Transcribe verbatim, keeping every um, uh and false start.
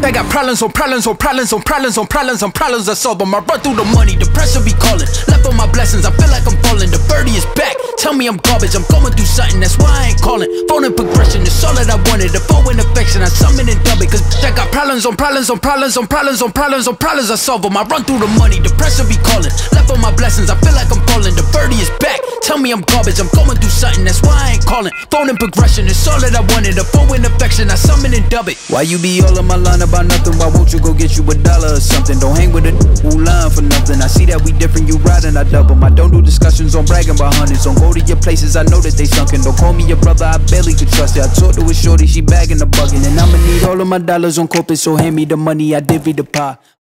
I got problems on problems on problems on problems on problems on problems I solve them. I run through the money, the pressure be calling. Left on my blessings, I feel like I'm falling. The birdie is back, tell me I'm garbage. I'm going through something, that's why I ain't calling. Phone in progression, it's all that I wanted. The phone in affection, I summon and dub it. Cause I got problems on problems on problems on problems on problems on problems I solve them. I run through the money, the pressure be calling. Left on my blessings, I feel like I'm falling. The birdie is back, tell me I'm garbage. I'm going through something, that's why I ain't calling. Phone in progression, it's all that I wanted. The phone in affection, I summon and dub it. Why you be all on my line about nothing? Why won't you go get you a dollar or something? Don't hang with a who lying for nothing. I see that we different, you riding, I double. I don't do discussions on bragging about hundreds. Don't go to your places, I know that they sunken. Don't call me your brother, I barely could trust it. I talked to a shorty, she bagging the bugging. And I'ma need all of my dollars on corporate, so hand me the money, I divvy the pie.